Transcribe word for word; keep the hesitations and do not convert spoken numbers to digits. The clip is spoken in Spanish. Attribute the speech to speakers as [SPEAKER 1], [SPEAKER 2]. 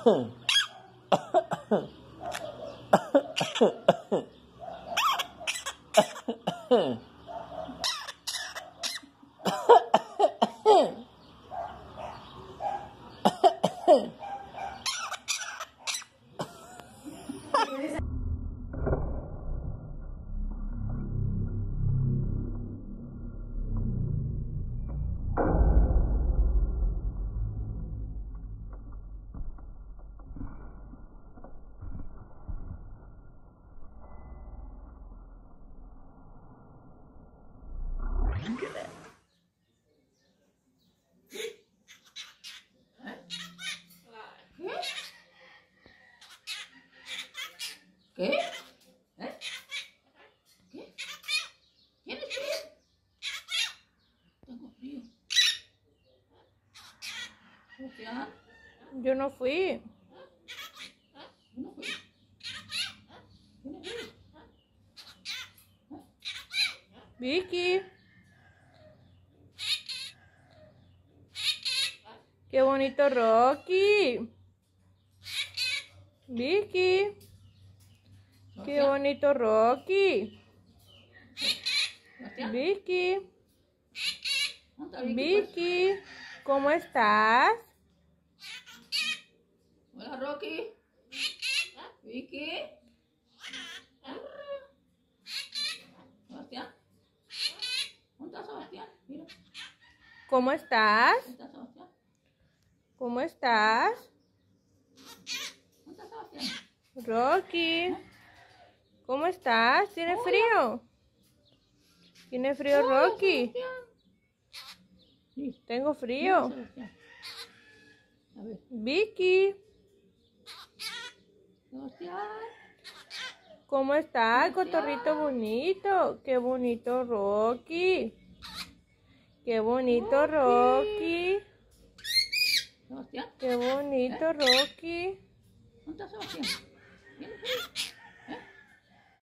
[SPEAKER 1] ¿Qué? ¿Eh? ¿Qué? ¿Tienes frío? Tengo frío. ¿Sebastián?
[SPEAKER 2] Yo no fui.
[SPEAKER 1] Yo no fui. ¿Tienes frío?
[SPEAKER 2] Vicky. Qué bonito Rocky. Vicky. Qué bonito Rocky.
[SPEAKER 1] ¿Sebastián?
[SPEAKER 2] Vicky.
[SPEAKER 1] ¿Dónde está Vicky, pues?
[SPEAKER 2] Vicky. ¿Cómo estás?
[SPEAKER 1] Hola, Rocky. Vicky. Sebastián. ¿Dónde está Sebastián? Mira.
[SPEAKER 2] ¿Cómo estás?
[SPEAKER 1] ¿Dónde está Sebastián?
[SPEAKER 2] ¿Cómo estás?
[SPEAKER 1] ¿Dónde está Sebastián?
[SPEAKER 2] Rocky. ¿Cómo estás? ¿Tiene frío? ¿Tiene frío, Rocky?
[SPEAKER 1] Sí.
[SPEAKER 2] Tengo frío.
[SPEAKER 1] Sebastián. A ver.
[SPEAKER 2] Vicky.
[SPEAKER 1] Sebastián.
[SPEAKER 2] ¿Cómo está, cotorrito bonito? Qué bonito Rocky. Qué bonito Rocky.
[SPEAKER 1] Sebastián.
[SPEAKER 2] Qué bonito Rocky.
[SPEAKER 1] ¿Dónde está Sebastián? ¿Tienes frío?